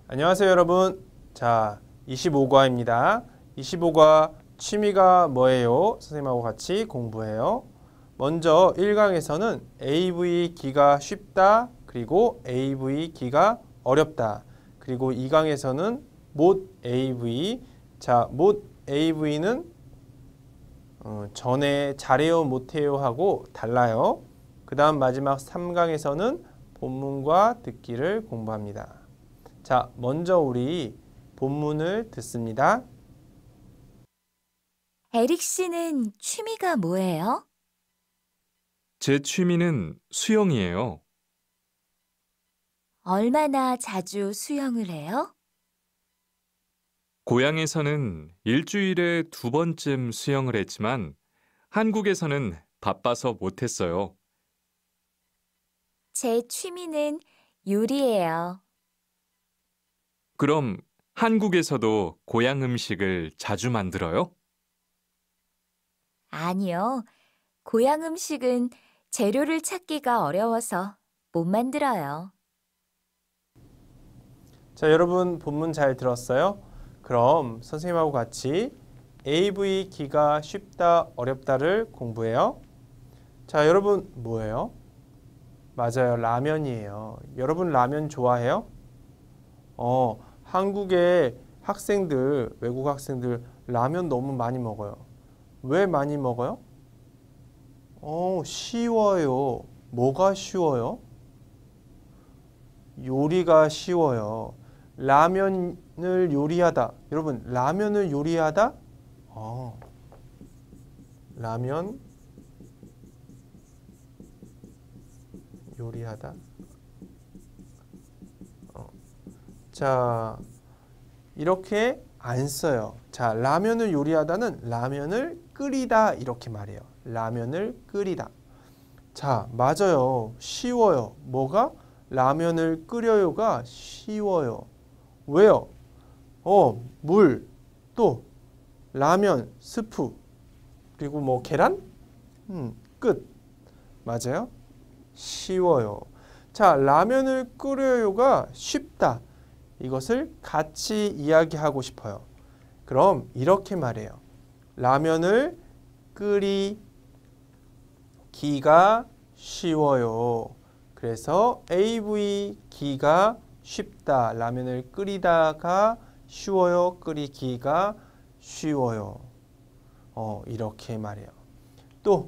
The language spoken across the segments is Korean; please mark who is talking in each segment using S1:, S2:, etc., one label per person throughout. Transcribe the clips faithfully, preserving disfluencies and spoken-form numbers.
S1: 안녕하세요, 여러분. 자, 이십오 과입니다. 이십오 과 취미가 뭐예요? 선생님하고 같이 공부해요. 먼저 일 강에서는 에이브이 기가 쉽다, 그리고 에이브이 기가 어렵다. 그리고 이 강에서는 못 에이브이. 자, 못 에이브이는 어, 전에 잘해요, 못해요 하고 달라요. 그 다음 마지막 삼 강에서는 본문과 듣기를 공부합니다. 자, 먼저 우리 본문을 듣습니다.
S2: 에릭 씨는 취미가 뭐예요?
S3: 제 취미는 수영이에요.
S2: 얼마나 자주 수영을 해요?
S3: 고향에서는 일주일에 두 번쯤 수영을 했지만 한국에서는 바빠서 못했어요.
S2: 제 취미는 요리예요.
S3: 그럼 한국에서도 고향 음식을 자주 만들어요?
S2: 아니요. 고향 음식은 재료를 찾기가 어려워서 못 만들어요.
S1: 자, 여러분 본문 잘 들었어요? 그럼 선생님하고 같이 에이브이 기가 쉽다, 어렵다를 공부해요. 자, 여러분 뭐예요? 맞아요, 라면이에요. 여러분 라면 좋아해요? 어, 한국의 학생들, 외국 학생들 라면 너무 많이 먹어요. 왜 많이 먹어요? 어, 쉬워요. 뭐가 쉬워요? 요리가 쉬워요. 라면을 요리하다. 여러분, 라면을 요리하다? 어, 라면 요리하다. 어. 자, 이렇게 안 써요. 자, 라면을 요리하다는 라면을 끓이다 이렇게 말해요. 라면을 끓이다. 자, 맞아요. 쉬워요. 뭐가? 라면을 끓여요가 쉬워요. 왜요? 어, 물, 또 라면, 스프, 그리고 뭐 계란? 음, 끝. 맞아요? 쉬워요. 자, 라면을 끓여요가 쉽다. 이것을 같이 이야기하고 싶어요. 그럼 이렇게 말해요. 라면을 끓이기가 쉬워요. 그래서 에이브이 기가 쉽다. 라면을 끓이다가 쉬워요. 끓이기가 쉬워요. 어, 이렇게 말해요. 또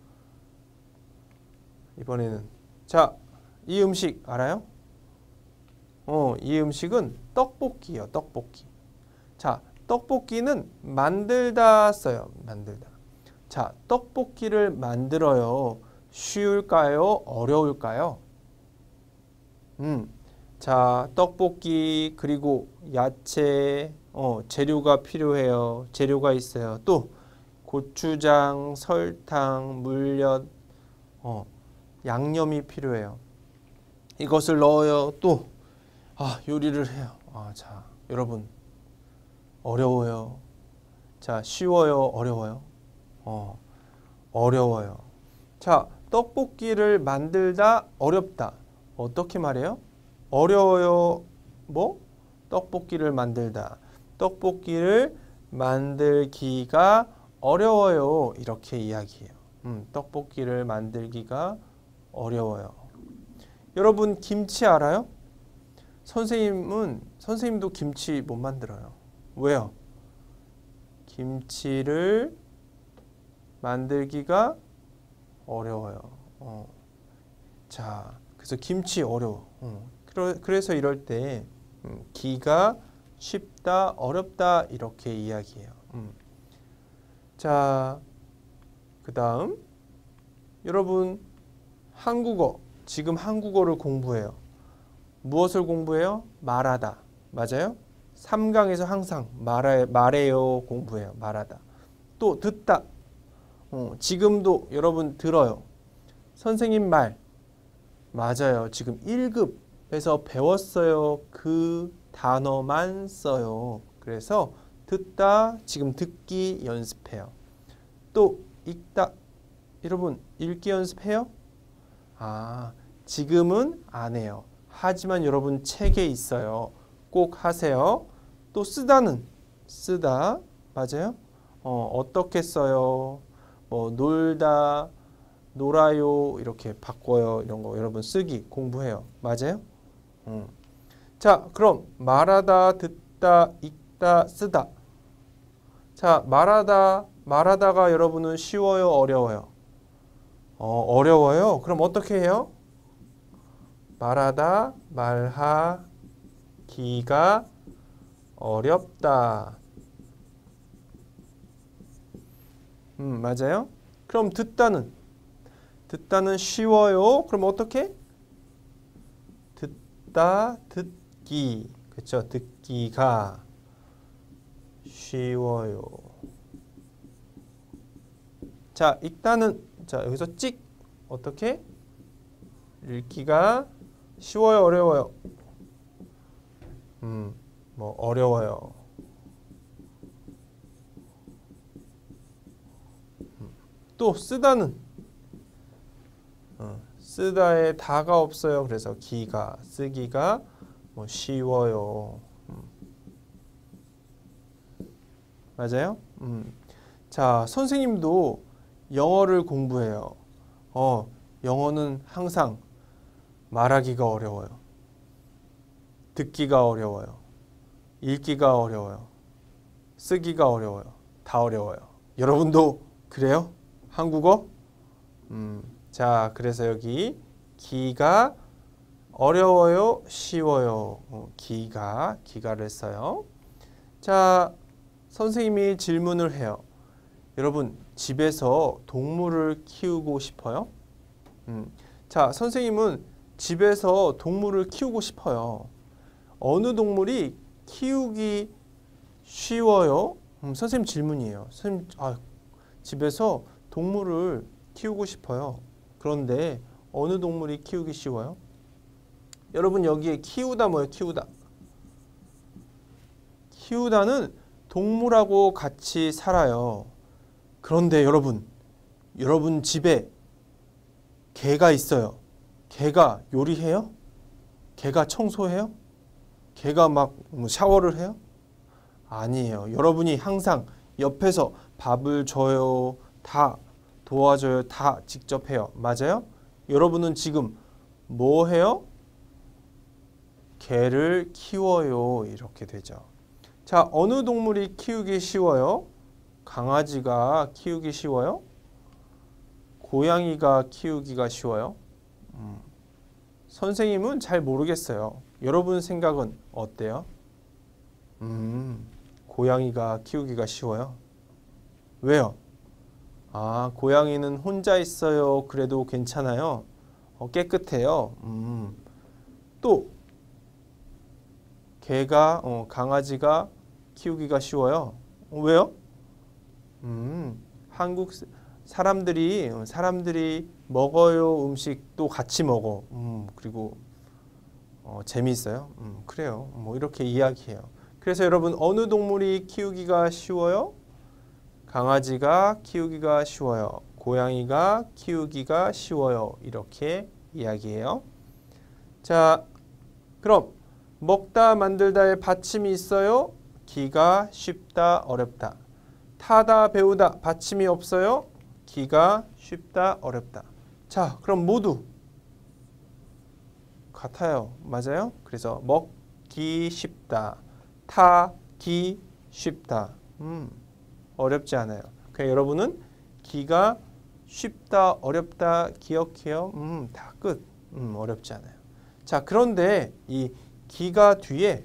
S1: 이번에는 자, 이 음식 알아요? 어, 이 음식은 떡볶이요. 떡볶이. 자, 떡볶이는 만들다 써요. 만들다. 자, 떡볶이를 만들어요. 쉬울까요? 어려울까요? 음, 자, 떡볶이 그리고 야채, 어, 재료가 필요해요. 재료가 있어요. 또 고추장, 설탕, 물엿, 어, 양념이 필요해요. 이것을 넣어요. 또 아, 요리를 해요. 아, 자, 여러분 어려워요. 자, 쉬워요, 어려워요? 어, 어려워요. 자, 떡볶이를 만들다 어렵다. 어떻게 말해요? 어려워요. 뭐? 떡볶이를 만들다. 떡볶이를 만들기가 어려워요. 이렇게 이야기해요. 음, 떡볶이를 만들기가 어려워요. 여러분 김치 알아요? 선생님은 선생님도 김치 못 만들어요. 왜요? 김치를 만들기가 어려워요. 어. 자, 그래서 김치 어려워. 어. 그래서 이럴 때 음, 기가 쉽다, 어렵다 이렇게 이야기해요. 음. 자, 그 다음 여러분 한국어 지금 한국어를 공부해요. 무엇을 공부해요? 말하다. 맞아요? 삼 강에서 항상 말해, 말해요 공부해요. 말하다. 또 듣다. 어, 지금도 여러분 들어요. 선생님 말. 맞아요. 지금 일 급에서 배웠어요. 그 단어만 써요. 그래서 듣다, 지금 듣기 연습해요. 또 읽다. 여러분 읽기 연습해요? 아, 지금은 안 해요. 하지만 여러분 책에 있어요. 꼭 하세요. 또 쓰다는 쓰다 맞아요? 어, 어떻게 써요? 뭐 놀다, 놀아요 이렇게 바꿔요. 이런 거 여러분 쓰기 공부해요. 맞아요? 음. 자, 그럼 말하다, 듣다, 읽다, 쓰다. 자, 말하다, 말하다가 여러분은 쉬워요, 어려워요? 어, 어려워요. 그럼 어떻게 해요? 말하다, 말하기가 어렵다. 음, 맞아요? 그럼 듣다는? 듣다는 쉬워요. 그럼 어떻게? 듣다, 듣기. 그렇죠? 듣기가 쉬워요. 자, 읽다는 자, 여기서 찍 어떻게? 읽기가 쉬워요, 어려워요? 음, 뭐 어려워요. 음. 또 쓰다는 어, 쓰다에 다가 없어요. 그래서 기가 쓰기가 뭐 쉬워요. 음. 맞아요? 음. 자, 선생님도 영어를 공부해요. 어, 영어는 항상 말하기가 어려워요. 듣기가 어려워요. 읽기가 어려워요. 쓰기가 어려워요. 다 어려워요. 여러분도 그래요? 한국어? 음, 자, 그래서 여기 기가 어려워요, 쉬워요. 어, 기가, 기가를 써요. 자, 선생님이 질문을 해요. 여러분, 집에서 동물을 키우고 싶어요? 음, 자, 선생님은 집에서 동물을 키우고 싶어요. 어느 동물이 키우기 쉬워요? 음, 선생님 질문이에요. 선생님, 아, 집에서 동물을 키우고 싶어요. 그런데 어느 동물이 키우기 쉬워요? 여러분 여기에 키우다 뭐예요? 키우다. 키우다는 동물하고 같이 살아요. 그런데 여러분, 여러분 집에 개가 있어요. 개가 요리해요? 개가 청소해요? 개가 막 샤워를 해요? 아니에요. 여러분이 항상 옆에서 밥을 줘요. 다 도와줘요. 다 직접 해요. 맞아요? 여러분은 지금 뭐 해요? 개를 키워요. 이렇게 되죠. 자, 어느 동물이 키우기 쉬워요? 강아지가 키우기 쉬워요? 고양이가 키우기가 쉬워요? 음, 선생님은 잘 모르겠어요. 여러분 생각은 어때요? 음, 고양이가 키우기가 쉬워요? 왜요? 아, 고양이는 혼자 있어요. 그래도 괜찮아요. 어, 깨끗해요. 음, 또 개가 어, 강아지가 키우기가 쉬워요. 어, 왜요? 음, 한국 사람들이 사람들이 먹어요. 음식도 같이 먹어. 음, 그리고 어, 재미있어요. 음, 그래요. 뭐 이렇게 이야기해요. 그래서 여러분 어느 동물이 키우기가 쉬워요? 강아지가 키우기가 쉬워요. 고양이가 키우기가 쉬워요. 이렇게 이야기해요. 자, 그럼 먹다 만들다에 받침이 있어요? 기가 쉽다 어렵다. 타다 배우다 받침이 없어요? 기가 쉽다 어렵다. 자, 그럼 모두 같아요. 맞아요? 그래서 먹기 쉽다. 타기 쉽다. 음, 어렵지 않아요. 그냥 여러분은 기가 쉽다 어렵다 기억해요. 음, 다 끝. 음, 어렵지 않아요. 자, 그런데 이 기가 뒤에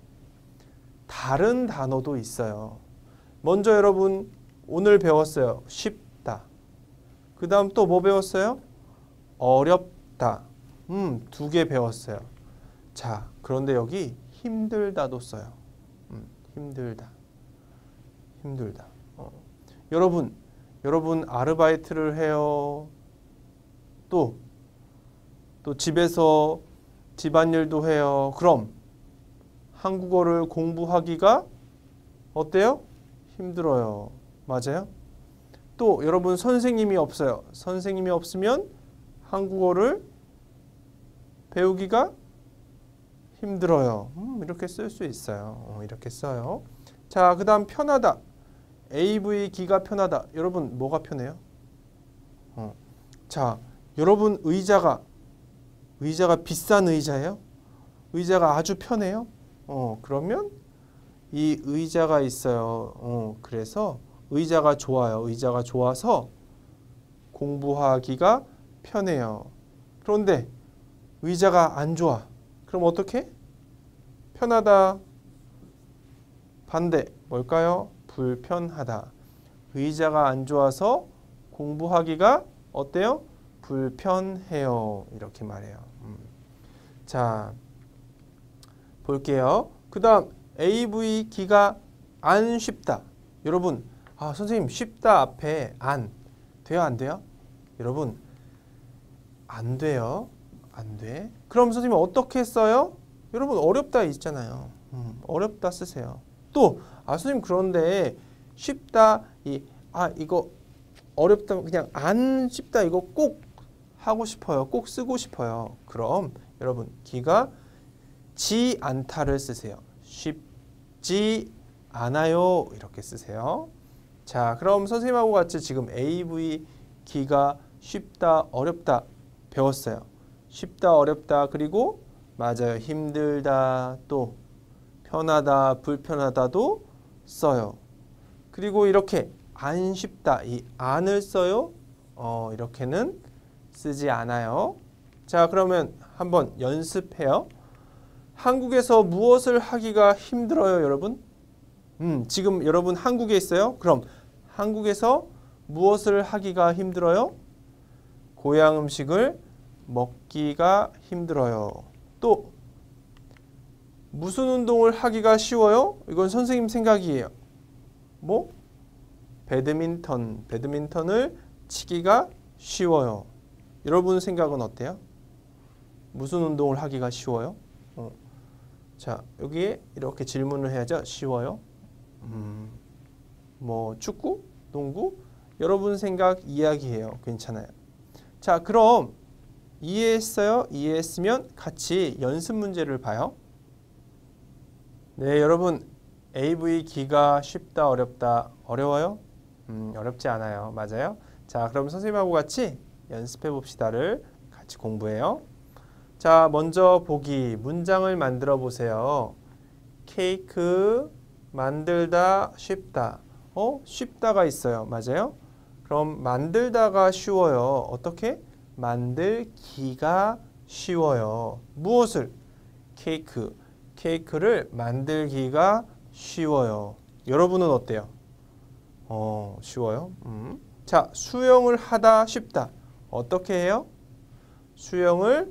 S1: 다른 단어도 있어요. 먼저 여러분 오늘 배웠어요. 쉽다. 그 다음 또 뭐 배웠어요? 어렵다. 음, 두 개 배웠어요. 자, 그런데 여기 힘들다도 써요. 음, 힘들다. 힘들다. 어. 여러분, 여러분 아르바이트를 해요. 또, 또 집에서 집안일도 해요. 그럼 한국어를 공부하기가 어때요? 힘들어요. 맞아요? 또 여러분 선생님이 없어요. 선생님이 없으면 한국어를 배우기가 힘들어요. 음, 이렇게 쓸 수 있어요. 어, 이렇게 써요. 자, 그 다음 편하다. 에이브이 기가 편하다. 여러분 뭐가 편해요? 어. 자, 여러분 의자가 의자가 비싼 의자예요? 의자가 아주 편해요? 어, 그러면 이 의자가 있어요. 어, 그래서 의자가 좋아요. 의자가 좋아서 공부하기가 편해요. 그런데 의자가 안 좋아. 그럼 어떻게? 편하다. 반대. 뭘까요? 불편하다. 의자가 안 좋아서 공부하기가 어때요? 불편해요. 이렇게 말해요. 음. 자, 볼게요. 그 다음 에이브이 기가 안 쉽다. 여러분, 아, 선생님 쉽다 앞에 안 돼요? 안 돼요? 여러분, 안 돼요. 안 돼. 그럼 선생님 어떻게 써요? 여러분 어렵다 있잖아요. 음, 어렵다 쓰세요. 또, 아, 선생님 그런데 쉽다, 이, 아, 이거 어렵다, 그냥 안 쉽다 이거 꼭 하고 싶어요. 꼭 쓰고 싶어요. 그럼 여러분 기가 지 않다를 쓰세요. 쉽지 않아요. 이렇게 쓰세요. 자, 그럼 선생님하고 같이 지금 에이브이 기가 쉽다, 어렵다 배웠어요. 쉽다, 어렵다, 그리고 맞아요. 힘들다, 또 편하다, 불편하다도 써요. 그리고 이렇게 안 쉽다, 이 안을 써요. 어, 이렇게는 쓰지 않아요. 자, 그러면 한번 연습해요. 한국에서 무엇을 하기가 힘들어요, 여러분? 음, 지금 여러분 한국에 있어요? 그럼 한국에서 무엇을 하기가 힘들어요? 고향 음식을 먹기가 힘들어요. 또 무슨 운동을 하기가 쉬워요? 이건 선생님 생각이에요. 뭐? 배드민턴. 배드민턴을 치기가 쉬워요. 여러분 생각은 어때요? 무슨 운동을 하기가 쉬워요? 어. 자, 여기에 이렇게 질문을 해야죠. 쉬워요? 음, 뭐 축구? 농구? 여러분 생각 이야기해요. 괜찮아요. 자, 그럼 이해했어요? 이해했으면 같이 연습 문제를 봐요. 네, 여러분 에이브이 기가 쉽다, 어렵다, 어려워요? 음, 어렵지 않아요. 맞아요? 자, 그럼 선생님하고 같이 연습해 봅시다를 같이 공부해요. 자, 먼저 보기 문장을 만들어 보세요. 케이크 만들다 쉽다. 어? 쉽다가 있어요. 맞아요? 그럼 만들다가 쉬워요. 어떻게? 만들기가 쉬워요. 무엇을? 케이크. 케이크를 만들기가 쉬워요. 여러분은 어때요? 어, 쉬워요. 음. 자, 수영을 하다 쉽다. 어떻게 해요? 수영을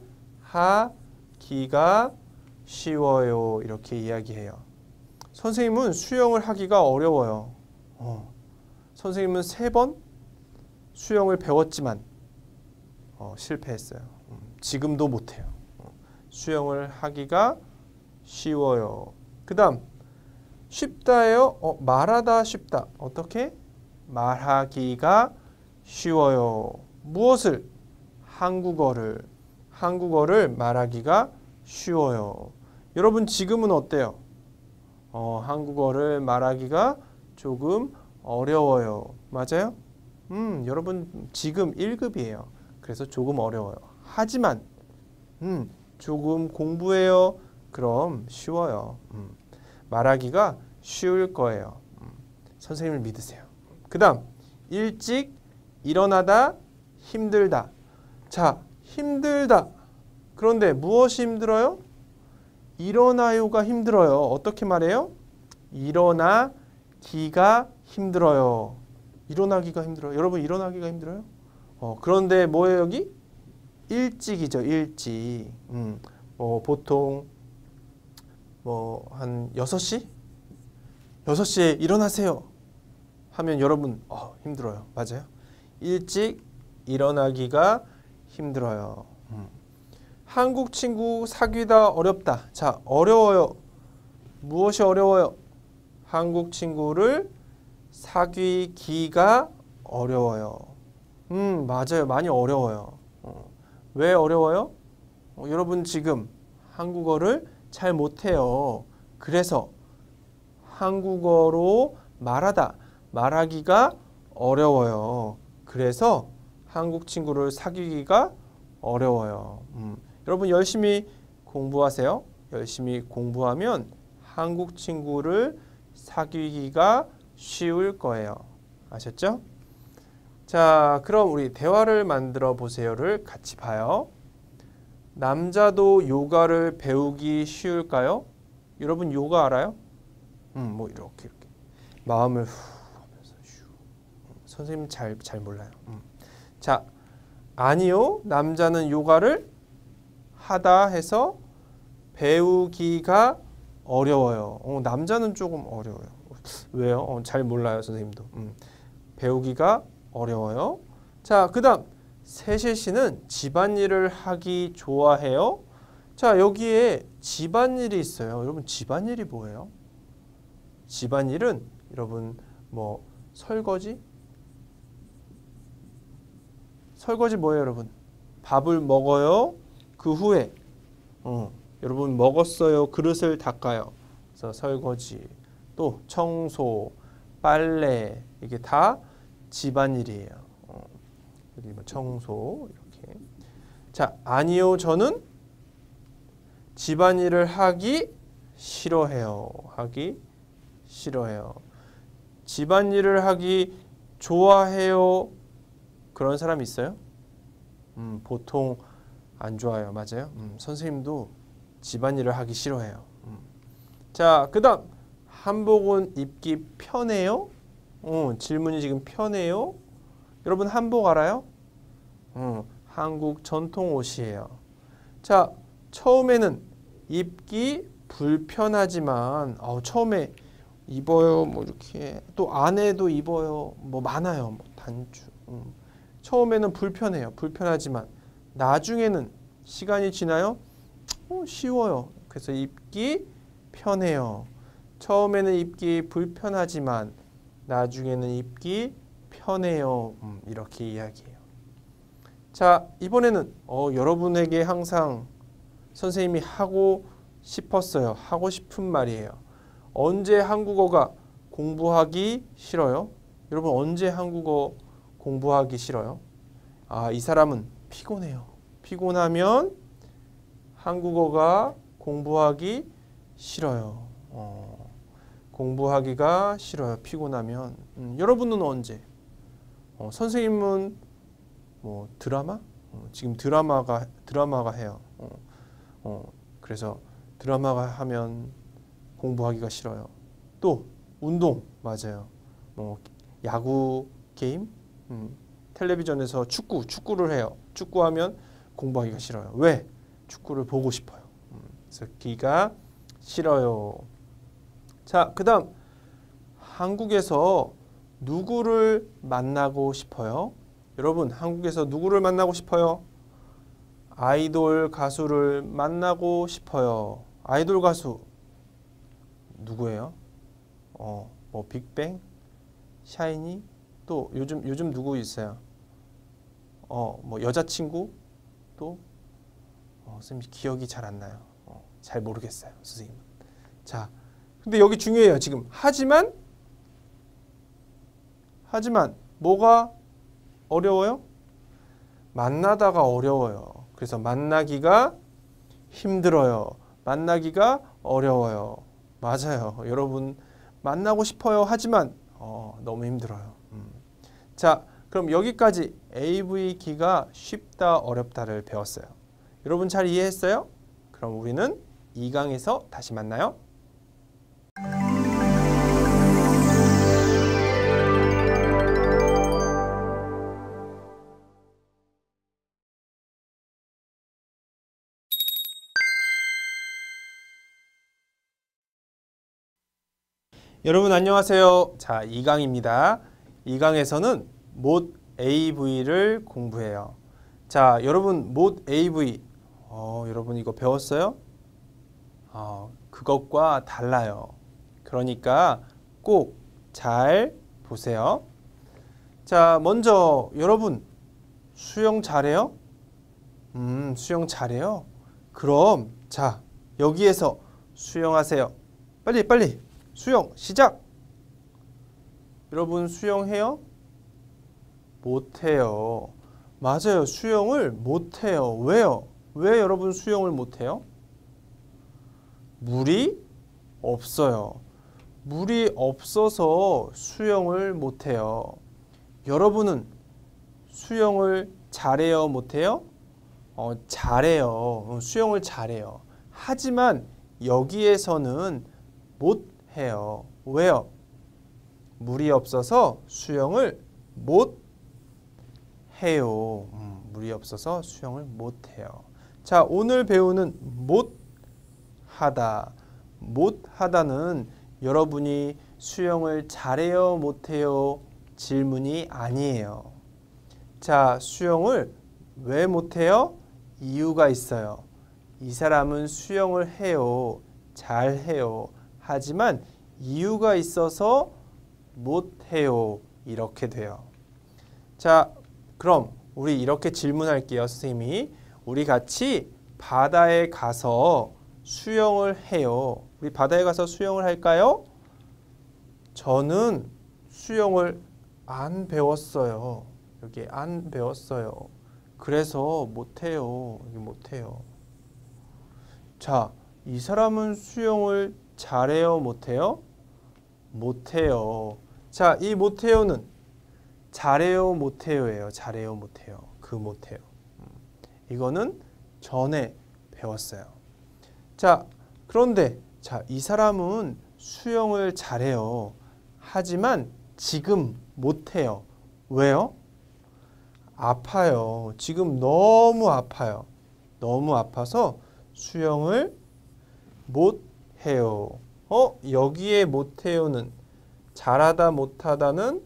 S1: 하기가 쉬워요. 이렇게 이야기해요. 선생님은 수영을 하기가 어려워요. 어. 선생님은 세 번 수영을 배웠지만 어, 실패했어요. 음, 지금도 못해요. 어, 수영을 하기가 쉬워요. 그 다음 쉽다예요. 어, 말하다 쉽다. 어떻게? 말하기가 쉬워요. 무엇을? 한국어를. 한국어를 말하기가 쉬워요. 여러분 지금은 어때요? 어, 한국어를 말하기가 조금 어려워요. 맞아요? 음, 여러분 지금 일 급이에요. 그래서 조금 어려워요. 하지만 음, 조금 공부해요. 그럼 쉬워요. 음, 말하기가 쉬울 거예요. 음, 선생님을 믿으세요. 그 다음 일찍 일어나다 힘들다. 자, 힘들다. 그런데 무엇이 힘들어요? 일어나요가 힘들어요. 어떻게 말해요? 일어나기가 힘들어요. 일어나기가 힘들어요. 여러분 일어나기가 힘들어요? 어, 그런데 뭐예요 여기? 일찍이죠. 일찍. 음, 뭐 보통 뭐 한 여섯 시? 여섯 시에 일어나세요 하면 여러분 어, 힘들어요. 맞아요? 일찍 일어나기가 힘들어요. 음. 한국 친구 사귀다 어렵다. 자, 어려워요. 무엇이 어려워요? 한국 친구를 사귀기가 어려워요. 음, 맞아요. 많이 어려워요. 어. 왜 어려워요? 어, 여러분 지금 한국어를 잘 못해요. 그래서 한국어로 말하다, 말하기가 어려워요. 그래서 한국 친구를 사귀기가 어려워요. 음, 여러분 열심히 공부하세요. 열심히 공부하면 한국 친구를 사귀기가 쉬울 거예요. 아셨죠? 자, 그럼 우리 대화를 만들어 보세요를 같이 봐요. 남자도 요가를 배우기 쉬울까요? 여러분 요가 알아요? 음, 뭐 이렇게 이렇게 마음을 후 하면서 슈. 선생님 잘 잘 몰라요. 음. 자, 아니요. 남자는 요가를 하다 해서 배우기가 어려워요. 어, 남자는 조금 어려워요. 왜요? 어, 잘 몰라요, 선생님도. 음. 배우기가 어려워요. 자, 그다음 세실 씨는 집안일을 하기 좋아해요. 자, 여기에 집안일이 있어요. 여러분 집안일이 뭐예요? 집안일은 여러분 뭐 설거지? 설거지 뭐예요, 여러분? 밥을 먹어요. 그 후에 어, 여러분 먹었어요. 그릇을 닦아요. 그래서 설거지, 또 청소, 빨래 이게 다 집안일이에요. 어, 여기 뭐 청소 이렇게. 자, 아니요. 저는 집안일을 하기 싫어해요. 하기 싫어해요. 집안일을 하기 좋아해요. 그런 사람 있어요? 음, 보통 안 좋아요. 맞아요? 음, 선생님도 집안일을 하기 싫어해요. 음. 자, 그 다음 한복은 입기 편해요? 어, 질문이 지금 편해요? 여러분 한복 알아요? 어, 한국 전통 옷이에요. 자, 처음에는 입기 불편하지만 어, 처음에 입어요. 뭐 이렇게 또 안에도 입어요. 뭐 많아요. 뭐 단추. 음. 처음에는 불편해요. 불편하지만 나중에는 시간이 지나요. 어, 쉬워요. 그래서 입기 편해요. 처음에는 입기 불편하지만 나중에는 입기 편해요. 음, 이렇게 이야기해요. 자, 이번에는 어, 여러분에게 항상 선생님이 하고 싶었어요. 하고 싶은 말이에요. 언제 한국어가 공부하기 싫어요? 여러분 언제 한국어 공부하기 싫어요? 아, 이 사람은 피곤해요. 피곤하면 한국어가 공부하기 싫어요. 어, 공부하기가 싫어요. 피곤하면. 음, 여러분은 언제? 어, 선생님은 뭐 드라마? 어, 지금 드라마가 드라마가 해요. 어, 어, 그래서 드라마가 하면 공부하기가 싫어요. 또 운동 맞아요. 뭐 야구 게임, 음, 텔레비전에서 축구 축구를 해요. 축구하면 공부하기가 싫어요. 왜? 축구를 보고 싶어요. 음, 그래서 기가 싫어요. 자, 그다음 한국에서 누구를 만나고 싶어요? 여러분 한국에서 누구를 만나고 싶어요? 아이돌 가수를 만나고 싶어요. 아이돌 가수 누구예요? 어, 뭐 빅뱅, 샤이니, 또 요즘 요즘 누구 있어요? 어, 뭐 여자친구 또 어, 선생님 기억이 잘 안 나요. 어, 잘 모르겠어요, 선생님. 자, 근데 여기 중요해요. 지금 하지만 하지만 뭐가 어려워요? 만나다가 어려워요. 그래서 만나기가 힘들어요. 만나기가 어려워요. 맞아요. 여러분 만나고 싶어요. 하지만 어, 너무 힘들어요. 음. 자, 그럼 여기까지 에이브이키가 쉽다 어렵다를 배웠어요. 여러분 잘 이해했어요? 그럼 우리는 이 강에서 다시 만나요. 여러분 안녕하세요. 자, 이 강입니다. 이 강에서는 못 에이브이를 공부해요. 자, 여러분 못 에이브이 어, 여러분 이거 배웠어요? 어, 그것과 달라요. 그러니까 꼭 잘 보세요. 자, 먼저 여러분 수영 잘해요? 음, 수영 잘해요? 그럼 자, 여기에서 수영하세요. 빨리 빨리 수영 시작. 여러분 수영해요? 못해요. 맞아요. 수영을 못해요. 왜요? 왜 여러분 수영을 못해요? 물이 없어요. 물이 없어서 수영을 못해요. 여러분은 수영을 잘해요? 못해요? 어, 잘해요. 어, 수영을 잘해요. 하지만 여기에서는 못해요. 왜요? 물이 없어서 수영을 못 해요. 음, 물이 없어서 수영을 못 해요. 자, 오늘 배우는 못 하다. 못 하다는 여러분이 수영을 잘해요, 못 해요? 질문이 아니에요. 자, 수영을 왜 못 해요? 이유가 있어요. 이 사람은 수영을 해요. 잘 해요. 하지만 이유가 있어서 못 해요. 이렇게 돼요. 자, 그럼 우리 이렇게 질문할게요. 선생님이 우리 같이 바다에 가서 수영을 해요. 우리 바다에 가서 수영을 할까요? 저는 수영을 안 배웠어요. 여기 안 배웠어요. 그래서 못해요. 여기 못해요. 자, 이 사람은 수영을 잘해요? 못해요? 못해요. 자, 이 못해요는 잘해요? 못해요예요. 잘해요? 못해요. 그 못해요. 이거는 전에 배웠어요. 자, 그런데 자, 이 사람은 수영을 잘해요. 하지만 지금 못해요. 왜요? 아파요. 지금 너무 아파요. 너무 아파서 수영을 못해요. 어? 여기에 못해요는 잘하다 못하다는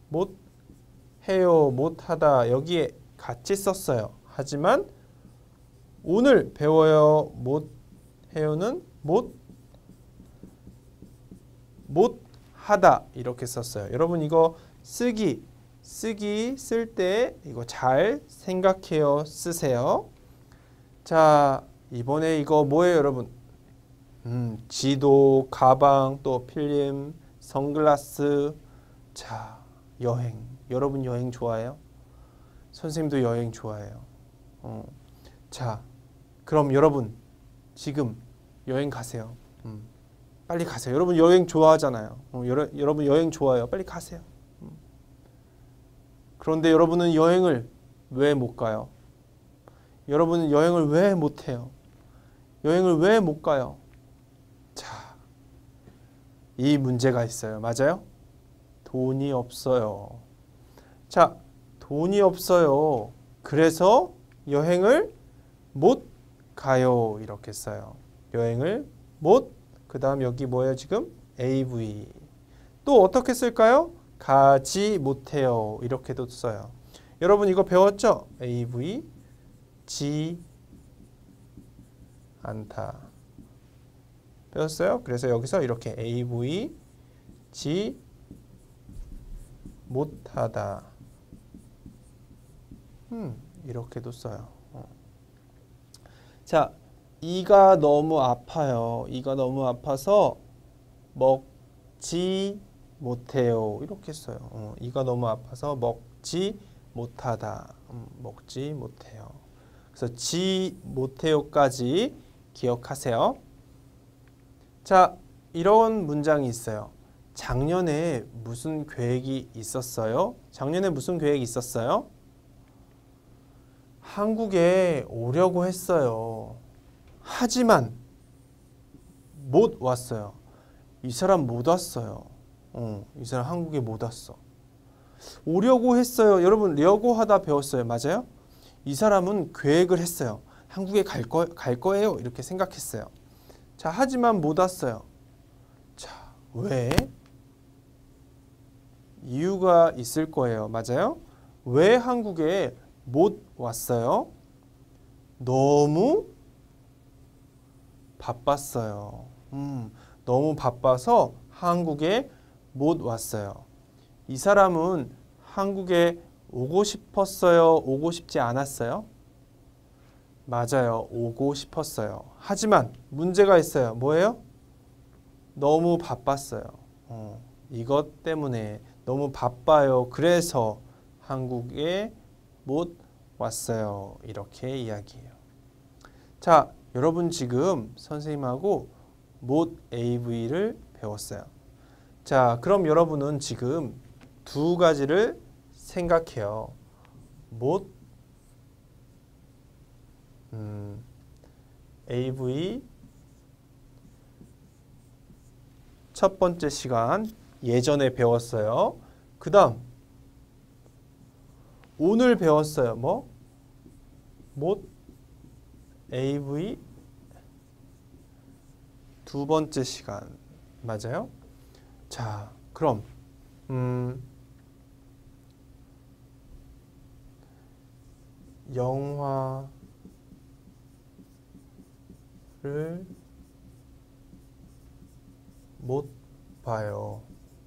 S1: 못해요 못하다 여기에 같이 썼어요. 하지만 오늘 배워요 못해요는 못 못하다 이렇게 썼어요. 여러분 이거 쓰기 쓰기 쓸 때 이거 잘 생각해요. 쓰세요. 자, 이번에 이거 뭐예요, 여러분? 음, 지도, 가방, 또 필름, 선글라스. 자, 여행. 여러분 여행 좋아해요? 선생님도 여행 좋아해요. 어. 자, 그럼 여러분 지금 여행 가세요. 음, 빨리 가세요. 여러분 여행 좋아하잖아요. 어, 여러, 여러분 여행 좋아해요. 빨리 가세요. 음. 그런데 여러분은 여행을 왜 못 가요? 여러분은 여행을 왜 못 해요? 여행을 왜 못 가요? 자, 이 문제가 있어요. 맞아요? 돈이 없어요. 자, 돈이 없어요. 그래서 여행을 못 가요. 이렇게 써요. 여행을 못, 그 다음 여기 뭐예요 지금? 에이브이. 또 어떻게 쓸까요? 가지 못해요. 이렇게도 써요. 여러분 이거 배웠죠? 에이브이, 지 않다. 배웠어요? 그래서 여기서 이렇게 에이브이, 지 못하다. 음, 이렇게도 써요. 어. 자, 이가 너무 아파요. 이가 너무 아파서 먹지 못해요. 이렇게 써요. 어, 이가 너무 아파서 먹지 못하다. 음, 먹지 못해요. 그래서 지 못해요까지 기억하세요. 자, 이런 문장이 있어요. 작년에 무슨 계획이 있었어요? 작년에 무슨 계획이 있었어요? 한국에 오려고 했어요. 하지만 못 왔어요. 이 사람 못 왔어요. 어, 이 사람 한국에 못 왔어. 오려고 했어요. 여러분 려고 하다 배웠어요. 맞아요? 이 사람은 계획을 했어요. 한국에 갈, 거, 갈 거예요. 이렇게 생각했어요. 자, 하지만 못 왔어요. 자, 왜? 이유가 있을 거예요. 맞아요? 왜 한국에 못 왔어요? 너무 바빴어요. 음, 너무 바빠서 한국에 못 왔어요. 이 사람은 한국에 오고 싶었어요? 오고 싶지 않았어요? 맞아요. 오고 싶었어요. 하지만 문제가 있어요. 뭐예요? 너무 바빴어요. 어, 이것 때문에 너무 바빠요. 그래서 한국에 못 왔어요. 이렇게 이야기해요. 자, 여러분 지금 선생님하고 못 에이브이를 배웠어요. 자, 그럼 여러분은 지금 두 가지를 생각해요. 못 음, 에이브이 첫 번째 시간 예전에 배웠어요. 그 다음 오늘 배웠어요. 뭐? 못 에이브이 두 번째 시간 맞아요? 자, 그럼 음, 영화를 못 봐요.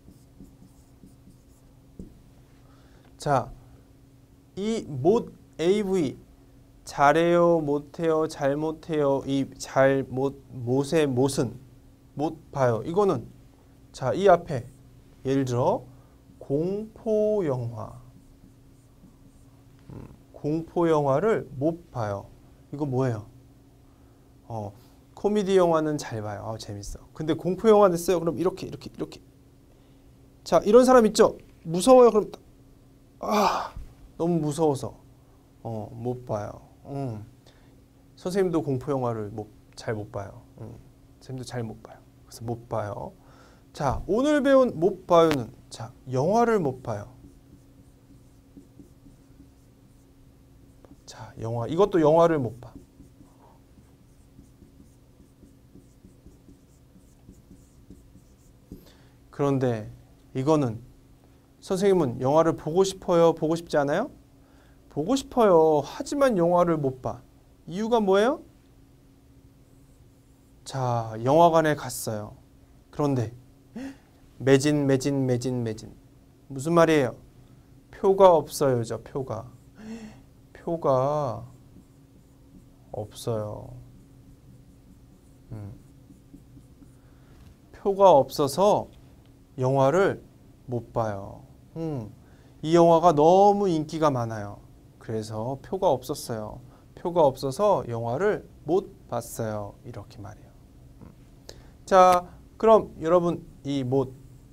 S1: 자, 이 못 에이브이 잘해요, 못해요, 잘못해요. 이 잘못 못의 못은 못 봐요. 이거는 자, 이 앞에 예를 들어 공포 영화, 음, 공포 영화를 못 봐요. 이거 뭐예요? 어, 코미디 영화는 잘 봐요. 아, 재밌어. 근데 공포 영화 됐어요. 그럼 이렇게 이렇게 이렇게. 자, 이런 사람 있죠? 무서워요. 그럼 아, 너무 무서워서 어, 못 봐요. 음. 선생님도 공포 영화를 잘 못 봐요. 음. 선생님도 잘 못 봐요. 그래서 못 봐요. 자, 오늘 배운 못 봐요는 자, 영화를 못 봐요. 자, 영화. 이것도 영화를 못 봐. 그런데 이거는 선생님은 영화를 보고 싶어요? 보고 싶지 않아요? 보고 싶어요. 하지만 영화를 못 봐. 이유가 뭐예요? 자, 영화관에 갔어요. 그런데 매진, 매진, 매진, 매진. 무슨 말이에요? 표가 없어요. 저 표가. 표가 없어요. 음. 표가 없어서 영화를 못 봐요. 음. 이 영화가 너무 인기가 많아요. 그래서 표가 없었어요. 표가 없어서 영화를 못 봤어요. 이렇게 말해요. 음. 자, 그럼 여러분 이 못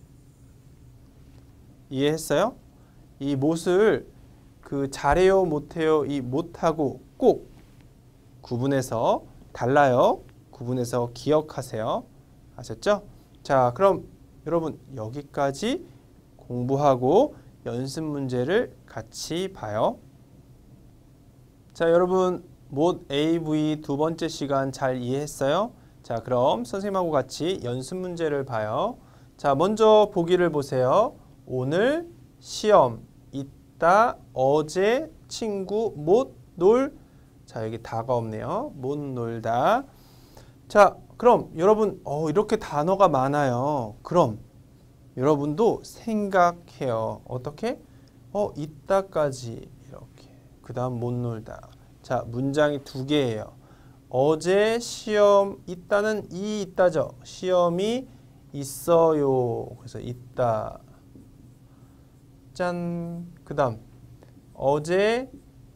S1: 이해했어요? 이 못을 그 잘해요, 못해요, 이 못하고 꼭 구분해서 달라요. 구분해서 기억하세요. 아셨죠? 자, 그럼 여러분 여기까지 공부하고 연습 문제를 같이 봐요. 자, 여러분 못 에이브이 두 번째 시간 잘 이해했어요? 자, 그럼 선생님하고 같이 연습 문제를 봐요. 자, 먼저 보기를 보세요. 오늘 시험, 이따, 어제, 친구, 못 놀. 자, 여기 다가 없네요. 못 놀다. 자, 그럼 여러분 어, 이렇게 단어가 많아요. 그럼 여러분도 생각해요. 어떻게? 어, 이따까지 이렇게. 그 다음 못 놀다. 자, 문장이 두 개예요. 어제 시험 있다는 이 있다죠. 시험이 있어요. 그래서 있다. 짠. 그 다음 어제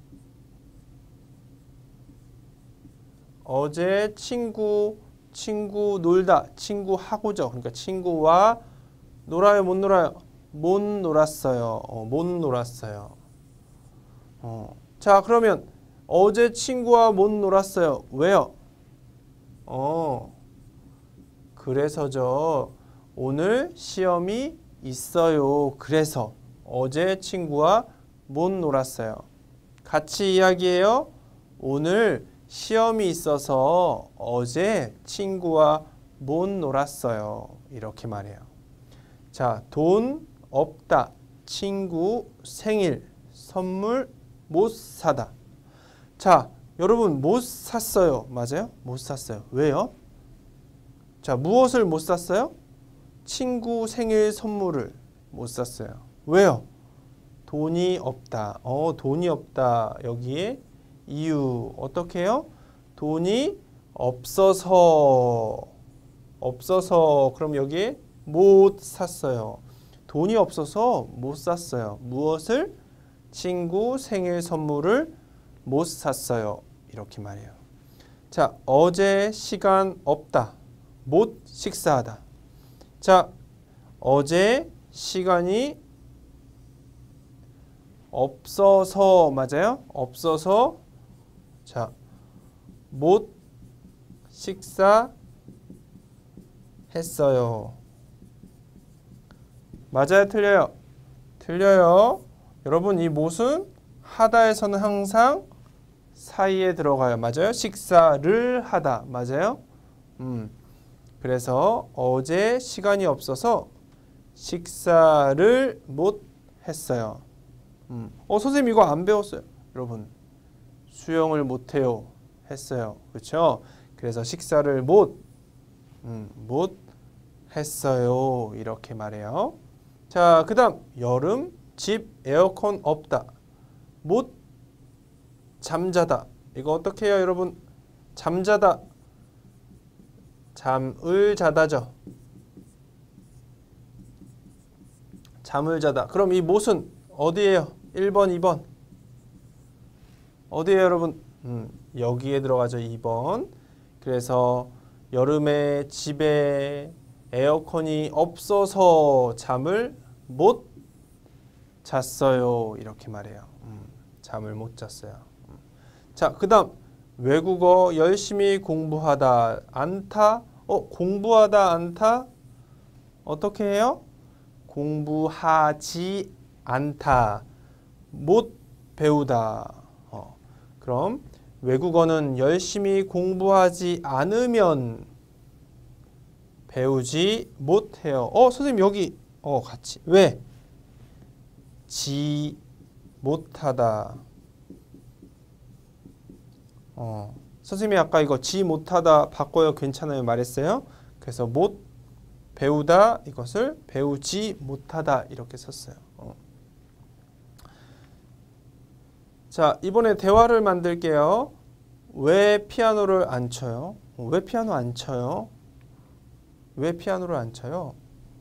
S1: 어제 친구 친구 놀다. 친구하고죠. 그러니까 친구와 놀아요, 못 놀아요? 못 놀았어요. 어, 못 놀았어요. 어. 자, 그러면 어제 친구와 못 놀았어요. 왜요? 어, 그래서죠. 오늘 시험이 있어요. 그래서 어제 친구와 못 놀았어요. 같이 이야기해요. 오늘 시험이 있어서 어제 친구와 못 놀았어요. 이렇게 말해요. 자, 돈 없다. 친구 생일 선물 못 사다. 자, 여러분 못 샀어요. 맞아요? 못 샀어요. 왜요? 자, 무엇을 못 샀어요? 친구 생일 선물을 못 샀어요. 왜요? 돈이 없다. 어, 돈이 없다. 여기에 이유. 어떻게 해요? 돈이 없어서. 없어서. 그럼 여기에 못 샀어요. 돈이 없어서 못 샀어요. 무엇을? 친구 생일 선물을 못 샀어요. 이렇게 말해요. 자, 어제 시간 없다. 못 식사하다. 자, 어제 시간이 없어서 맞아요? 없어서 자, 못 식사했어요. 맞아요? 틀려요? 틀려요. 여러분 이 못은 하다에서는 항상 사이에 들어가요. 맞아요? 식사를 하다. 맞아요? 음. 그래서 어제 시간이 없어서 식사를 못 했어요. 음. 어, 선생님 이거 안 배웠어요. 여러분 수영을 못해요. 했어요. 그렇죠? 그래서 식사를 못, 음, 못 했어요. 이렇게 말해요. 자, 그 다음 여름 집 에어컨 없다. 못 잠자다. 이거 어떻게 해요, 여러분? 잠자다. 잠을 자다죠. 잠을 자다. 그럼 이 못은 어디예요? 일 번, 이 번. 어디예요, 여러분? 음, 여기에 들어가죠. 이 번. 그래서 여름에 집에 에어컨이 없어서 잠을 못 잤어요. 이렇게 말해요. 음, 잠을 못 잤어요. 음. 자, 그 다음 외국어 열심히 공부하다 않다. 어, 공부하다 않다. 어떻게 해요? 공부하지 않다. 못 배우다. 어, 그럼 외국어는 열심히 공부하지 않으면 배우지 못해요. 어, 선생님 여기 어 같이. 왜? 지 못하다. 어, 선생님이 아까 이거 지 못하다 바꿔요. 괜찮아요. 말했어요. 그래서 못 배우다 이것을 배우지 못하다 이렇게 썼어요. 어. 자, 이번에 대화를 만들게요. 왜 피아노를 안 쳐요? 왜 피아노 안 쳐요? 왜 피아노를 안 쳐요?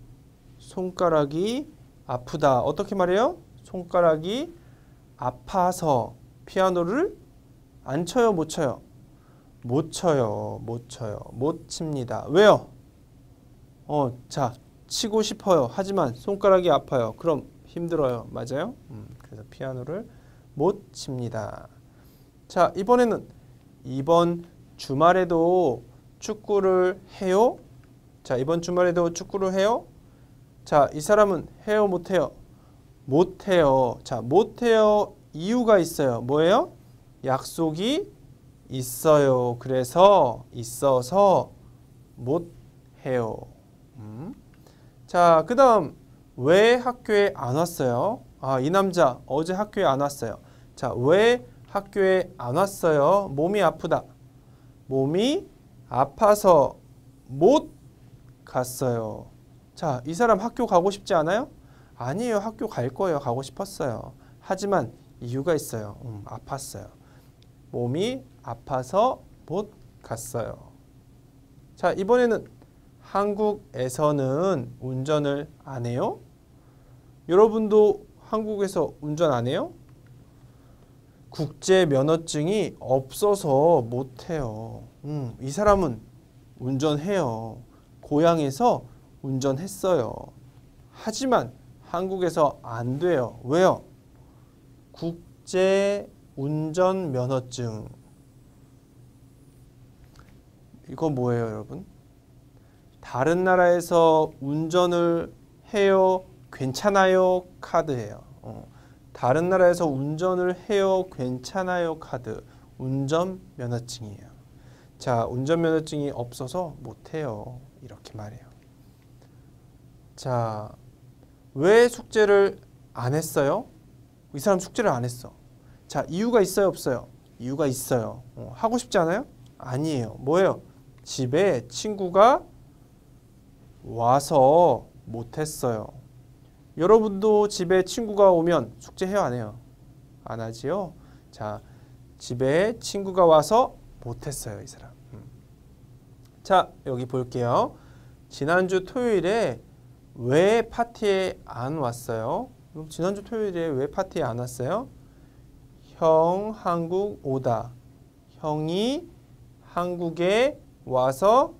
S1: 손가락이 아프다. 어떻게 말해요? 손가락이 아파서 피아노를 안 쳐요, 못 쳐요? 못 쳐요, 못 쳐요, 못 칩니다. 왜요? 어, 자, 치고 싶어요. 하지만 손가락이 아파요. 그럼 힘들어요. 맞아요? 음, 그래서 피아노를 못 칩니다. 자, 이번에는 이번 주말에도 축구를 해요? 자, 이번 주말에도 축구를 해요? 자, 이 사람은 해요, 못 해요? 못 해요. 자, 못 해요. 이유가 있어요. 뭐예요? 약속이 있어요. 그래서 있어서 못 해요. 음. 자, 그 다음 왜 학교에 안 왔어요? 아, 이 남자 어제 학교에 안 왔어요. 자, 왜 학교에 안 왔어요? 몸이 아프다. 몸이 아파서 못 갔어요. 자, 이 사람 학교 가고 싶지 않아요? 아니에요. 학교 갈 거예요. 가고 싶었어요. 하지만 이유가 있어요. 음, 아팠어요. 몸이 아파서 못 갔어요. 자, 이번에는 한국에서는 운전을 안 해요? 여러분도 한국에서 운전 안 해요? 국제 면허증이 없어서 못 해요. 음, 이 사람은 운전해요. 고향에서 운전했어요. 하지만 한국에서 안 돼요. 왜요? 국제 운전 면허증. 이거 뭐예요, 여러분? 다른 나라에서 운전을 해요? 괜찮아요? 카드예요. 어. 다른 나라에서 운전을 해요? 괜찮아요? 카드. 운전 면허증이에요. 자, 운전 면허증이 없어서 못 해요. 이렇게 말해요. 자, 왜 숙제를 안 했어요? 이 사람 숙제를 안 했어. 자, 이유가 있어요, 없어요? 이유가 있어요. 어, 하고 싶지 않아요? 아니에요. 뭐예요? 집에 친구가 와서 못했어요. 여러분도 집에 친구가 오면 숙제해요, 안 해요? 안 하지요? 자, 집에 친구가 와서 못했어요, 이 사람. 음. 자, 여기 볼게요. 지난주 토요일에 왜 파티에 안 왔어요? 그럼 지난주 토요일에 왜 파티에 안 왔어요? 형 한국 오다. 형이 한국에 와서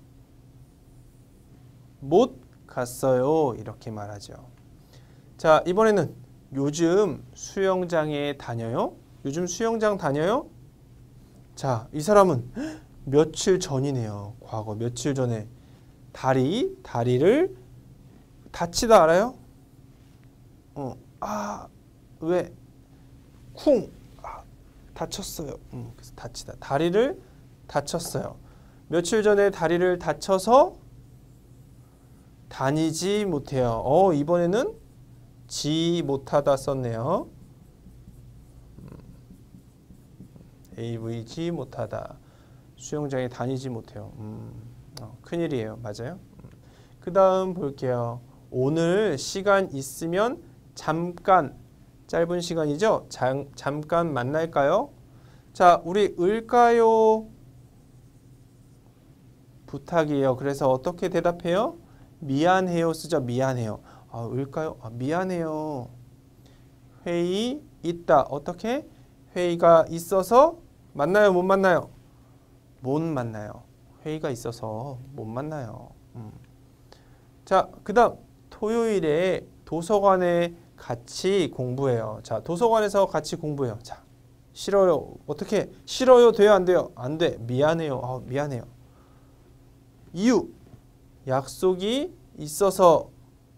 S1: 못 갔어요. 이렇게 말하죠. 자, 이번에는 요즘 수영장에 다녀요? 요즘 수영장 다녀요? 자, 이 사람은 며칠 전이네요. 과거 며칠 전에 다리, 다리를 다치다 알아요? 어, 아, 왜? 쿵! 아, 다쳤어요. 음, 그래서 다치다. 다리를 다쳤어요. 며칠 전에 다리를 다쳐서 다니지 못해요. 어, 이번에는 지 못하다 썼네요. 에이브이지 못하다. 수영장에 다니지 못해요. 음, 어, 큰일이에요. 맞아요? 음. 그 다음 볼게요. 오늘 시간 있으면 잠깐, 짧은 시간이죠? 잠, 잠깐 만날까요? 자, 우리 을까요? 부탁이에요. 그래서 어떻게 대답해요? 미안해요 쓰죠. 미안해요. 아, 을까요? 아, 미안해요. 회의 있다. 어떻게? 회의가 있어서 만나요? 못 만나요? 못 만나요. 회의가 있어서 못 만나요. 음. 자, 그 다음 토요일에 도서관에 같이 공부해요. 자, 도서관에서 같이 공부해요. 자, 싫어요. 어떻게? 싫어요? 돼요? 안 돼요? 안 돼. 미안해요. 아, 미안해요. 이유. 약속이 있어서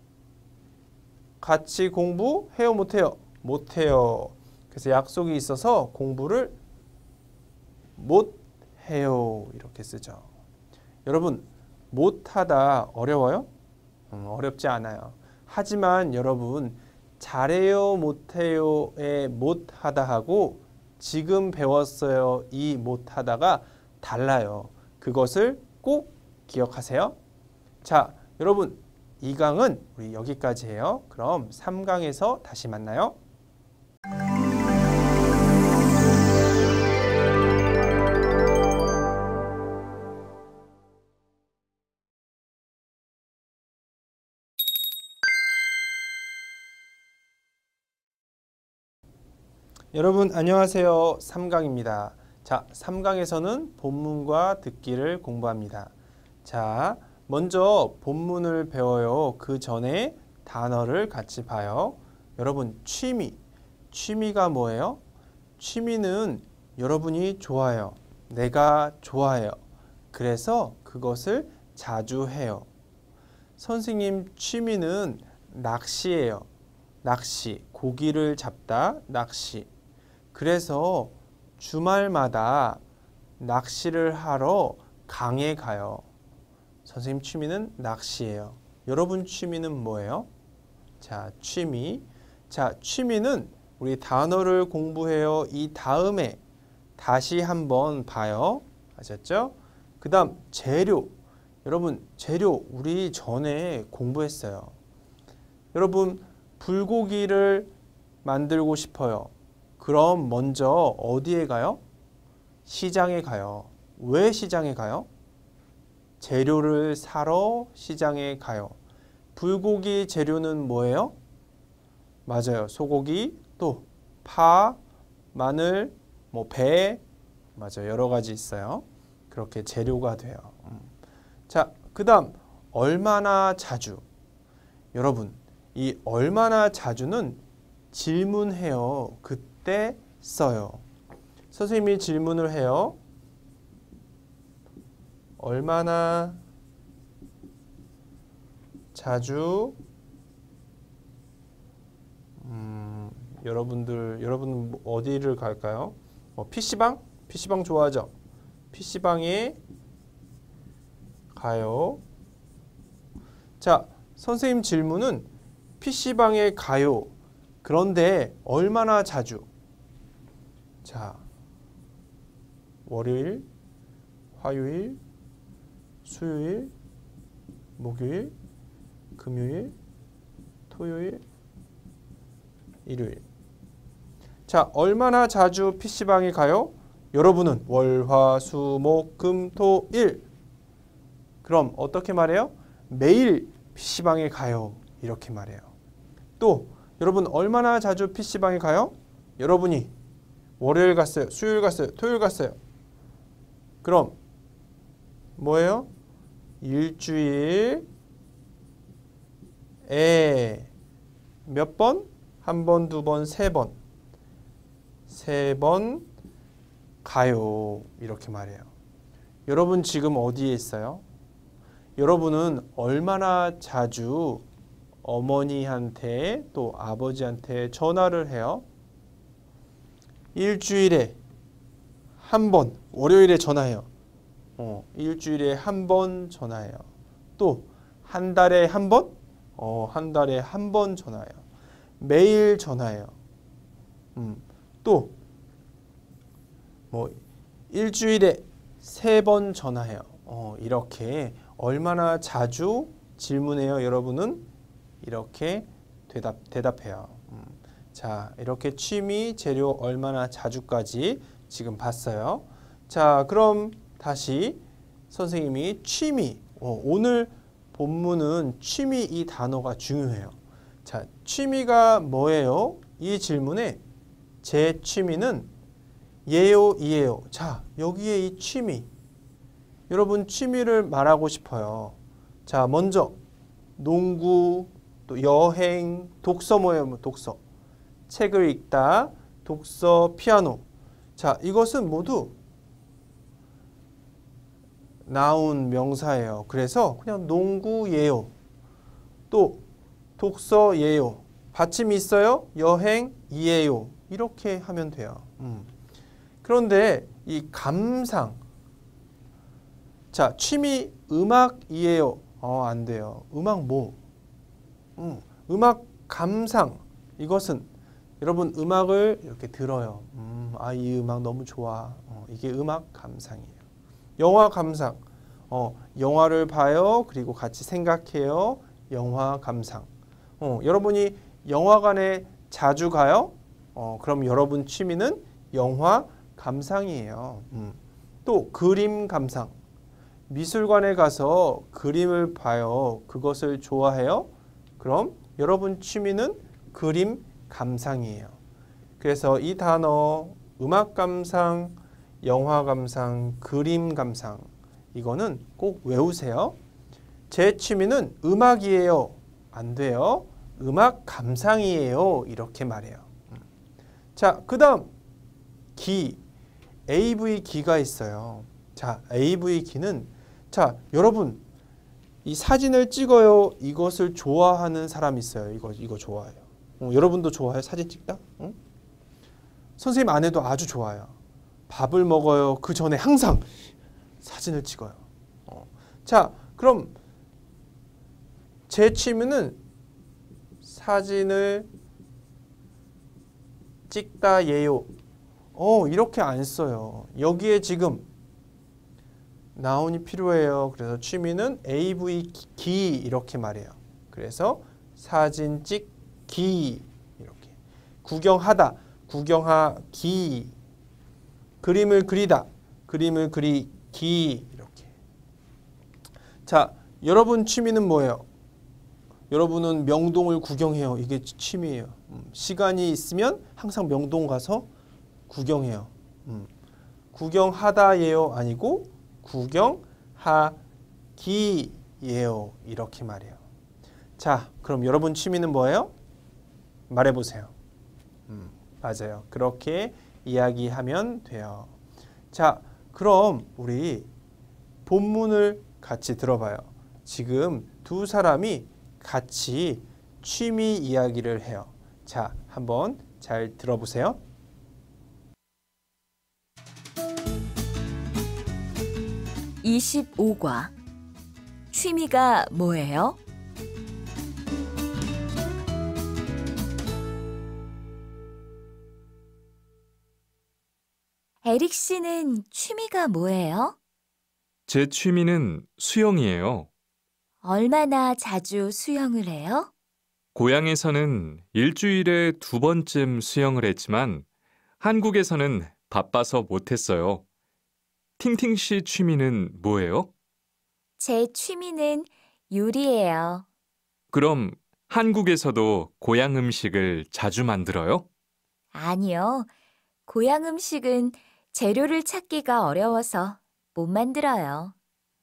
S1: 같이 공부해요? 못해요? 못해요. 그래서 약속이 있어서 공부를 못해요. 이렇게 쓰죠. 여러분, 못하다 어려워요? 음, 어렵지 않아요. 하지만 여러분, 잘해요, 못해요의 못하다하고 지금 배웠어요, 이 못하다가 달라요. 그것을 꼭 기억하세요. 자, 여러분, 이 강은 우리 여기까지 해요. 그럼 삼 강에서 다시 만나요. 여러분 안녕하세요. 삼 강입니다. 자, 삼 강에서는 본문과 듣기를 공부합니다. 자, 먼저 본문을 배워요. 그 전에 단어를 같이 봐요. 여러분, 취미. 취미가 뭐예요? 취미는 여러분이 좋아요. 내가 좋아해요. 그래서 그것을 자주 해요. 선생님 취미는 낚시예요. 낚시. 고기를 잡다. 낚시. 그래서 주말마다 낚시를 하러 강에 가요. 선생님 취미는 낚시예요. 여러분 취미는 뭐예요? 자, 취미. 자, 취미는 우리 단어를 공부해요. 이 다음에 다시 한번 봐요. 아셨죠? 그 다음 재료. 여러분 재료 우리 전에 공부했어요. 여러분 불고기를 만들고 싶어요. 그럼 먼저 어디에 가요? 시장에 가요. 왜 시장에 가요? 재료를 사러 시장에 가요. 불고기 재료는 뭐예요? 맞아요. 소고기, 또 파, 마늘, 뭐 배, 맞아요. 여러 가지 있어요. 그렇게 재료가 돼요. 음. 자, 그 다음 얼마나 자주. 여러분, 이 얼마나 자주는 질문해요. 그때 써요. 선생님이 질문을 해요. 얼마나 자주 음, 여러분들 여러분 어디를 갈까요? 어, 피시방? 피시방 좋아하죠? 피시방에 가요. 자, 선생님 질문은 피시방에 가요. 그런데 얼마나 자주? 자, 월요일, 화요일, 수요일, 목요일, 금요일, 토요일, 일요일. 자, 얼마나 자주 피시방에 가요? 여러분은 월, 화, 수, 목, 금, 토, 일. 그럼 어떻게 말해요? 매일 피시방에 가요. 이렇게 말해요. 또 여러분 얼마나 자주 피시방에 가요? 여러분이 월요일 갔어요. 수요일 갔어요. 토요일 갔어요. 그럼 뭐예요? 일주일에 몇 번? 한 번, 두 번, 세 번. 세 번 가요. 이렇게 말해요. 여러분 지금 어디에 있어요? 여러분은 얼마나 자주 어머니한테 또 아버지한테 전화를 해요? 일주일에 한 번, 월요일에 전화해요. 어, 일주일에 한 번 전화해요. 또 한 달에 한 번? 어, 한 달에 한 번 전화해요. 매일 전화해요. 음, 또 뭐 일주일에 세 번 전화해요. 어, 이렇게 얼마나 자주 질문해요, 여러분은? 이렇게 대답, 대답해요. 음, 자, 이렇게 취미, 재료 얼마나 자주까지 지금 봤어요. 자, 그럼 다시 선생님이 취미, 어, 오늘 본문은 취미 이 단어가 중요해요. 자, 취미가 뭐예요? 이 질문에 제 취미는 예요, 이예요. 자, 여기에 이 취미. 여러분 취미를 말하고 싶어요. 자, 먼저 농구, 또 여행, 독서 뭐예요? 독서. 책을 읽다, 독서, 피아노. 자, 이것은 모두 나운 명사예요. 그래서 그냥 농구예요. 또 독서예요. 받침이 있어요. 여행이에요. 이렇게 하면 돼요. 음. 그런데 이 감상. 자, 취미 음악이에요. 어, 안 돼요. 음악 뭐? 음, 음악 감상. 이것은 여러분 음악을 이렇게 들어요. 음, 아, 이 음악 너무 좋아. 어, 이게 음악 감상이에요. 영화 감상. 어, 영화를 봐요. 그리고 같이 생각해요. 영화 감상. 어, 여러분이 영화관에 자주 가요? 어, 그럼 여러분 취미는 영화 감상이에요. 음. 또 그림 감상. 미술관에 가서 그림을 봐요. 그것을 좋아해요? 그럼 여러분 취미는 그림 감상이에요. 그래서 이 단어 음악 감상, 영화 감상, 그림 감상 이거는 꼭 외우세요. 제 취미는 음악이에요. 안 돼요. 음악 감상이에요. 이렇게 말해요. 자, 그 다음 기, 에이브이 기가 있어요. 자, 에이브이 기는 자, 여러분 이 사진을 찍어요. 이것을 좋아하는 사람 있어요. 이거 이거 좋아해요. 어, 여러분도 좋아해요? 사진 찍다? 응? 선생님 아내도 아주 좋아요. 밥을 먹어요. 그 전에 항상 사진을 찍어요. 어. 자, 그럼 제 취미는 사진을 찍다 예요. 어, 이렇게 안 써요. 여기에 지금 나운이 필요해요. 그래서 취미는 에이브이 기 이렇게 말해요. 그래서 사진 찍기 이렇게 구경하다 구경하기 그림을 그리다 그림을 그리기 이렇게. 자, 여러분 취미는 뭐예요? 여러분은 명동을 구경해요. 이게 취미예요. 음, 시간이 있으면 항상 명동 가서 구경해요. 음, 구경하다예요 아니고 구경하기예요. 이렇게 말해요. 자, 그럼 여러분 취미는 뭐예요? 말해보세요. 음, 맞아요. 그렇게 이야기하면 돼요. 자, 그럼 우리 본문을 같이 들어봐요. 지금 두 사람이 같이 취미 이야기를 해요. 자, 한번 잘 들어보세요.
S2: 이십오 과 취미가 뭐예요? 에릭 씨는 취미가 뭐예요?
S3: 제 취미는 수영이에요.
S2: 얼마나 자주 수영을 해요?
S3: 고향에서는 일주일에 두 번쯤 수영을 했지만 한국에서는 바빠서 못했어요. 팅팅 씨 취미는 뭐예요?
S2: 제 취미는 요리예요.
S3: 그럼 한국에서도 고향 음식을 자주 만들어요?
S2: 아니요. 고향 음식은 재료를 찾기가 어려워서 못 만들어요.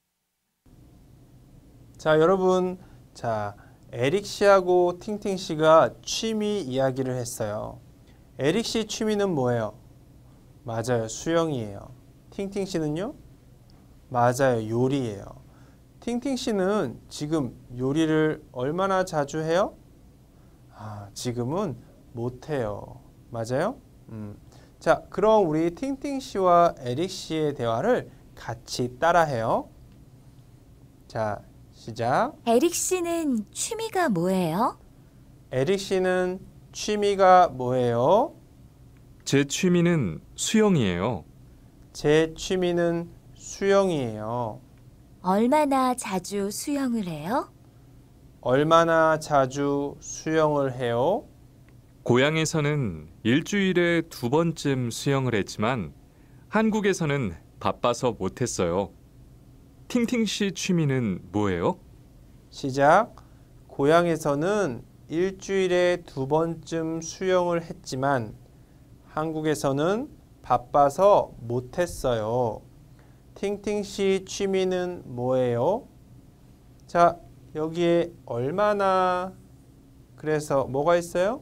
S1: 자, 여러분. 자, 에릭 씨하고 팅팅 씨가 취미 이야기를 했어요. 에릭 씨 취미는 뭐예요? 맞아요. 수영이에요. 팅팅 씨는요? 맞아요. 요리예요. 팅팅 씨는 지금 요리를 얼마나 자주 해요? 아, 지금은 못 해요. 맞아요? 음. 자, 그럼 우리 팅팅 씨와 에릭 씨의 대화를 같이 따라해요. 자, 시작.
S2: 에릭 씨는 취미가 뭐예요?
S1: 에릭 씨는 취미가 뭐예요?
S3: 제 취미는 수영이에요.
S1: 제 취미는 수영이에요.
S2: 얼마나 자주 수영을 해요?
S1: 얼마나 자주 수영을 해요?
S3: 고향에서는 일주일에 두 번쯤 수영을 했지만 한국에서는 바빠서 못했어요. 팅팅 씨 취미는 뭐예요?
S1: 시작. 고향에서는 일주일에 두 번쯤 수영을 했지만 한국에서는 바빠서 못했어요. 팅팅 씨 취미는 뭐예요? 자, 여기에 얼마나 그래서 뭐가 있어요?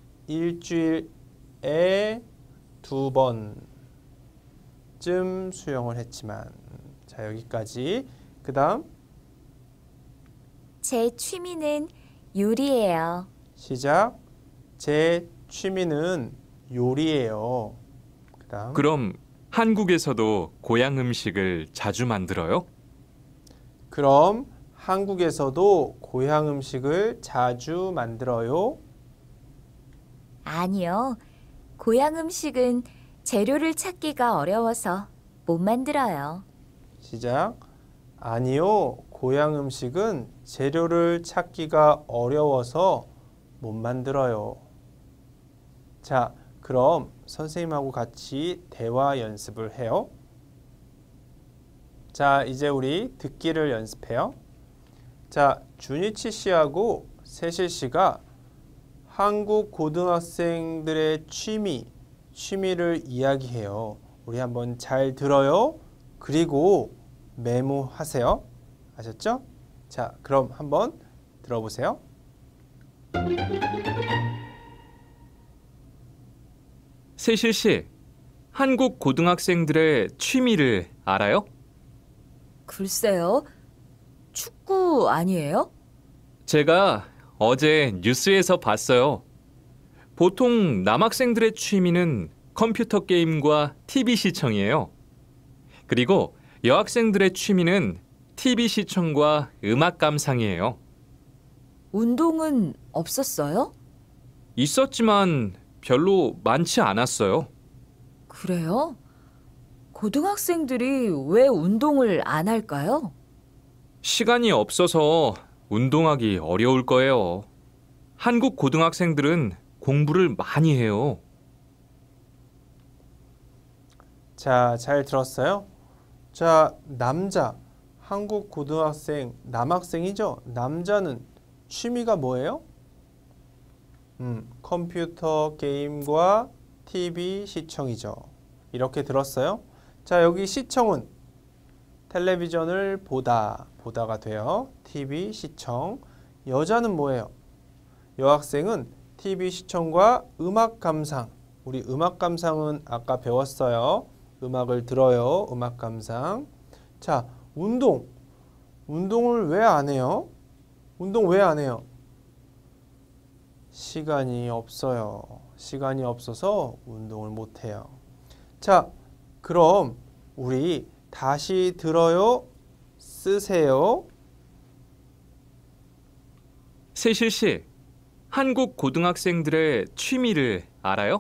S1: 일주일에 두 번쯤 수영을 했지만 자, 여기까지. 그 다음
S2: 제 취미는 요리예요.
S1: 시작. 제 취미는 요리예요. 그 다음
S3: 그럼 한국에서도 고향 음식을 자주 만들어요?
S1: 그럼 한국에서도 고향 음식을 자주 만들어요?
S2: 아니요. 고향 음식은 재료를 찾기가 어려워서 못 만들어요.
S1: 시작. 아니요. 고향 음식은 재료를 찾기가 어려워서 못 만들어요. 자, 그럼 선생님하고 같이 대화 연습을 해요. 자, 이제 우리 듣기를 연습해요. 자, 준이치 씨하고 세실 씨가 한국 고등학생들의 취미, 취미를 이야기해요. 우리 한번 잘 들어요. 그리고 메모하세요. 아셨죠? 자, 그럼 한번 들어보세요.
S3: 세실 씨, 한국 고등학생들의 취미를 알아요?
S2: 글쎄요. 축구 아니에요?
S3: 제가 어제 뉴스에서 봤어요. 보통 남학생들의 취미는 컴퓨터 게임과 티비 시청이에요. 그리고 여학생들의 취미는 티비 시청과 음악 감상이에요.
S2: 운동은 없었어요?
S3: 있었지만 별로 많지 않았어요.
S2: 그래요? 고등학생들이 왜 운동을 안 할까요?
S3: 시간이 없어서 운동하기 어려울 거예요. 한국 고등학생들은 공부를 많이 해요.
S1: 자, 잘 들었어요? 자, 남자, 한국 고등학생, 남학생이죠? 남자는 취미가 뭐예요? 음, 컴퓨터 게임과 티비 시청이죠. 이렇게 들었어요? 자, 여기 시청은 텔레비전을 보다, 보다가 돼요. 티비 시청. 여자는 뭐예요? 여학생은 티비 시청과 음악 감상. 우리 음악 감상은 아까 배웠어요. 음악을 들어요. 음악 감상. 자, 운동. 운동을 왜 안 해요? 운동 왜 안 해요? 시간이 없어요. 시간이 없어서 운동을 못 해요. 자, 그럼 우리 다시 들어요. 쓰세요.
S3: 세실 씨, 한국 고등학생들의 취미를 알아요?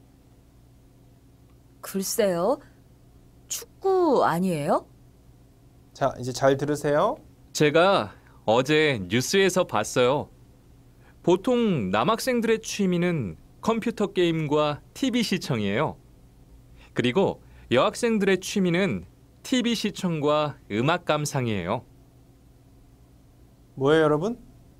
S2: 글쎄요. 축구 아니에요?
S1: 자, 이제 잘 들으세요.
S3: 제가 어제 뉴스에서 봤어요. 보통 남학생들의 취미는 컴퓨터 게임과 티비 시청이에요. 그리고 여학생들의 취미는 티비 시청과 음악 감상이에요.
S1: 뭐예요, 여러분?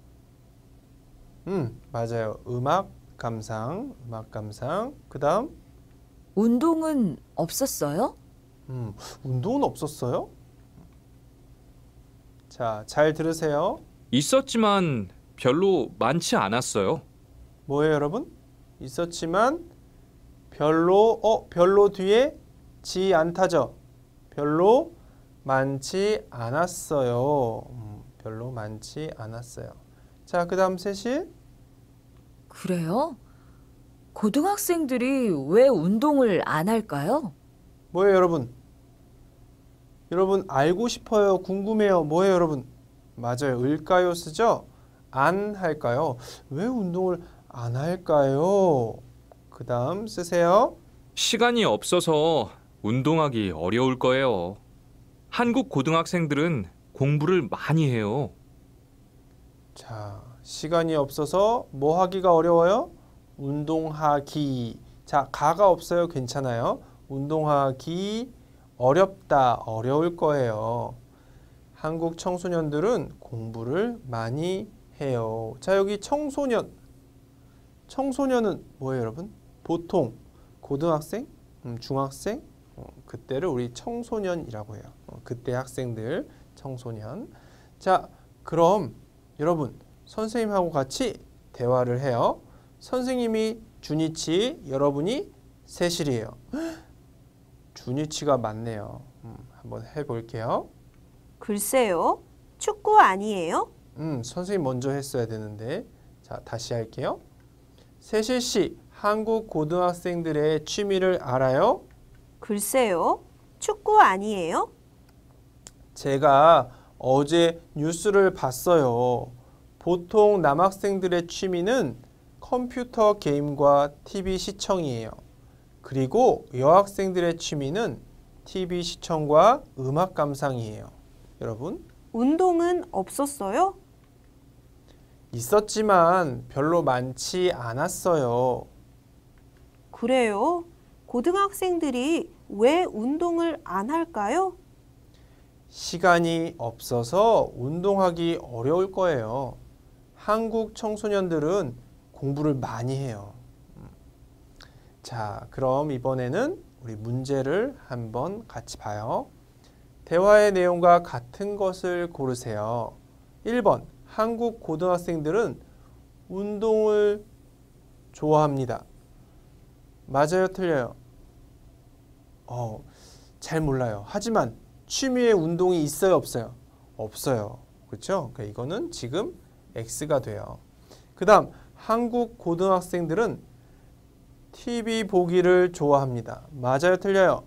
S1: 음, 맞아요. 음악 감상, 음악 감상. 그다음
S2: 운동은 없었어요?
S1: 음, 운동은 없었어요? 자, 잘 들으세요.
S3: 있었지만 별로 많지 않았어요.
S1: 뭐예요, 여러분? 있었지만 별로 어, 별로 뒤에 지 않다죠. 별로 많지 않았어요. 음, 별로 많지 않았어요. 자, 그다음 세실.
S2: 그래요? 고등학생들이 왜 운동을 안 할까요?
S1: 뭐예요, 여러분? 여러분 알고 싶어요, 궁금해요. 뭐예요, 여러분? 맞아요. 을까요 쓰죠? 안 할까요? 왜 운동을 안 할까요? 그다음 쓰세요.
S3: 시간이 없어서 운동하기 어려울 거예요. 한국 고등학생들은 공부를 많이 해요.
S1: 자, 시간이 없어서 뭐 하기가 어려워요? 운동하기. 자, 가가 없어요. 괜찮아요. 운동하기 어렵다, 어려울 거예요. 한국 청소년들은 공부를 많이 해요. 자, 여기 청소년. 청소년은 뭐예요, 여러분? 보통 고등학생, 음, 중학생, 어, 그때를 우리 청소년이라고 해요. 어, 그때 학생들, 청소년. 자, 그럼 여러분 선생님하고 같이 대화를 해요. 선생님이 준이치, 여러분이 세실이에요. 준이치가 맞네요. 음, 한번 해볼게요.
S4: 글쎄요. 축구 아니에요?
S1: 음, 선생님 먼저 했어야 되는데. 자, 다시 할게요. 세실 씨, 한국 고등학생들의 취미를 알아요?
S4: 글쎄요. 축구 아니에요?
S1: 제가 어제 뉴스를 봤어요. 보통 남학생들의 취미는 컴퓨터 게임과 티비 시청이에요. 그리고 여학생들의 취미는 티비 시청과 음악 감상이에요. 여러분,
S4: 운동은 없었어요?
S1: 있었지만 별로 많지 않았어요.
S4: 그래요. 고등학생들이 왜 운동을 안 할까요?
S1: 시간이 없어서 운동하기 어려울 거예요. 한국 청소년들은 공부를 많이 해요. 자, 그럼 이번에는 우리 문제를 한번 같이 봐요. 대화의 내용과 같은 것을 고르세요. 일 번, 한국 고등학생들은 운동을 좋아합니다. 맞아요, 틀려요? 어, 잘 몰라요. 하지만 취미의 운동이 있어요, 없어요? 없어요. 그렇죠? 그러니까 이거는 지금 X가 돼요. 그 다음, 한국 고등학생들은 티비 보기를 좋아합니다. 맞아요, 틀려요?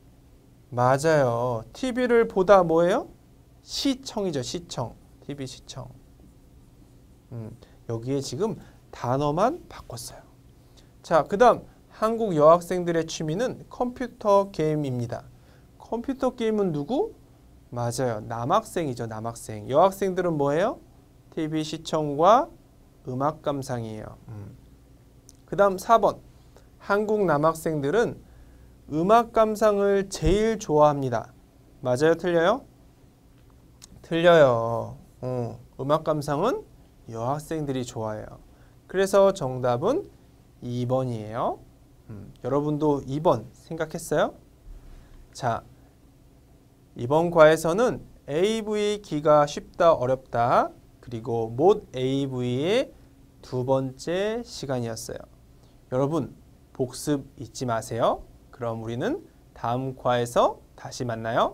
S1: 맞아요. 티비를 보다 뭐예요? 시청이죠, 시청. 티비 시청. 음, 여기에 지금 단어만 바꿨어요. 자, 그 다음 한국 여학생들의 취미는 컴퓨터 게임입니다. 컴퓨터 게임은 누구? 맞아요. 남학생이죠, 남학생. 여학생들은 뭐예요? 티비 시청과 음악 감상이에요. 음. 그 다음 사 번. 한국 남학생들은 음악 감상을 제일 좋아합니다. 맞아요, 틀려요? 틀려요. 어, 음악 감상은 여학생들이 좋아해요. 그래서 정답은 이 번이에요. 음, 여러분도 이 번 생각했어요? 자, 이번 과에서는 에이브이기가 쉽다, 어렵다, 그리고 못 에이브이의 두 번째 시간이었어요. 여러분, 복습 잊지 마세요. 그럼 우리는 다음 과에서 다시 만나요.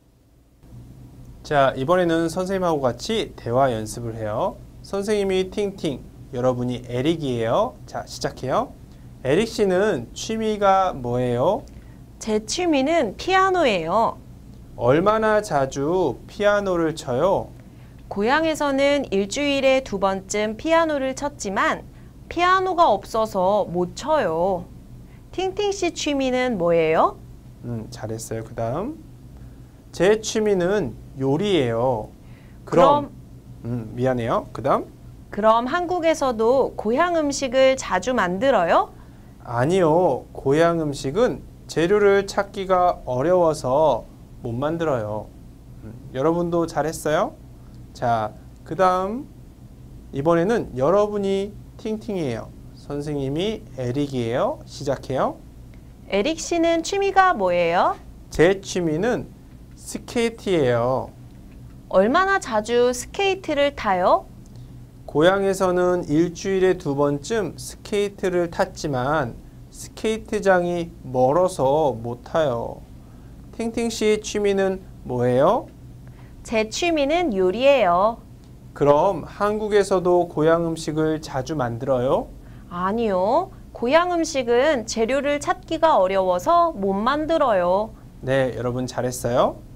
S1: 자, 이번에는 선생님하고 같이 대화 연습을 해요. 선생님이 팅팅, 여러분이 에릭이에요. 자, 시작해요. 에릭 씨는 취미가 뭐예요?
S4: 제 취미는 피아노예요.
S1: 얼마나 자주 피아노를 쳐요?
S4: 고향에서는 일주일에 두 번쯤 피아노를 쳤지만 피아노가 없어서 못 쳐요. 팅팅 씨 취미는 뭐예요?
S1: 음, 잘했어요. 그 다음. 제 취미는 요리예요.
S4: 그럼,
S1: 그럼, 음, 미안해요. 그 다음.
S4: 그럼 한국에서도 고향 음식을 자주 만들어요?
S1: 아니요. 고향 음식은 재료를 찾기가 어려워서 못 만들어요. 음, 여러분도 잘했어요? 자, 그 다음 이번에는 여러분이 팅팅이에요. 선생님이 에릭이에요. 시작해요.
S4: 에릭 씨는 취미가 뭐예요?
S1: 제 취미는 스케이트예요.
S4: 얼마나 자주 스케이트를 타요?
S1: 고향에서는 일주일에 두 번쯤 스케이트를 탔지만 스케이트장이 멀어서 못 타요. 팅팅 씨의 취미는 뭐예요?
S4: 제 취미는 요리예요.
S1: 그럼 한국에서도 고향 음식을 자주 만들어요?
S4: 아니요. 고향 음식은 재료를 찾기가 어려워서 못 만들어요.
S1: 네, 여러분 잘했어요.